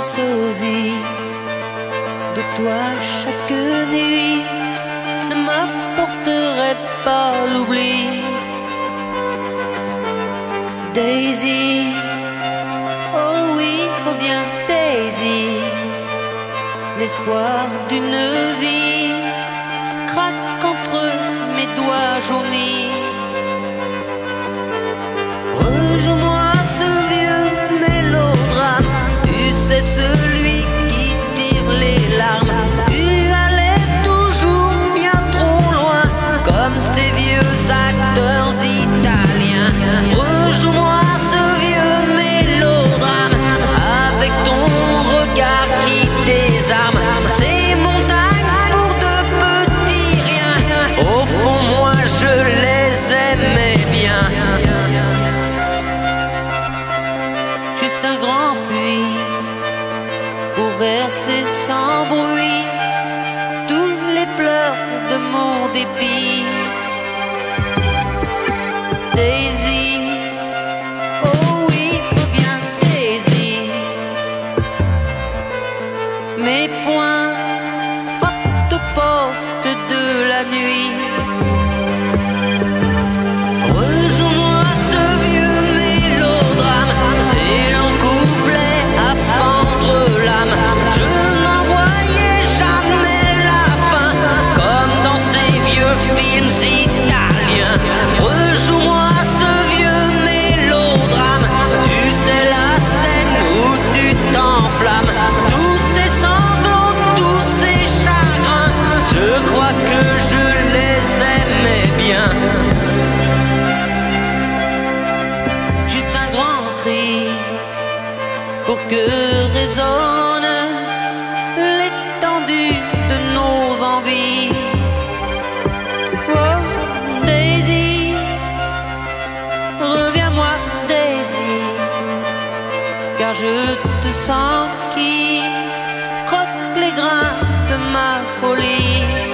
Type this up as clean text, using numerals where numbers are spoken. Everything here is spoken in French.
sosie de toi chaque nuit ne m'apporterait pas l'oubli. Daisy, oh oui, reviens Daisy, l'espoir d'une vie craque entre mes doigts jaunis. Rejoins-moi ce vieux mélodrame, tu sais celui qui tire les larmes. Tu allais toujours bien trop loin, comme ces vieux acteurs italiens. Rejoins-moi ce vieux mélodrame, avec ton regard qui désarme ces montagnes pour de petits riens. Au fond moi je les aimais bien. Juste un grand puits pour verser sans bruit tous les pleurs de mon dépit. Daisy, oh oui, reviens Daisy, mes poings frappent aux portes de la nuit. Rejoins-moi ce vieux mélodrame, des longs couplets à fendre l'âme. Je n'en voyais jamais la fin, comme dans ces vieux films italiens. Rejoins-moi ce vieux mélodrame, tu sais la scène où tu t'enflammes. Tous ces sanglots, tous ces chagrins, je crois que je les aimais bien. Juste un grand cri pour que résonne l'étendue de nos envies. Oh Daisy, reviens-moi Daisy, car je te sens qui croque les grains de ma folie.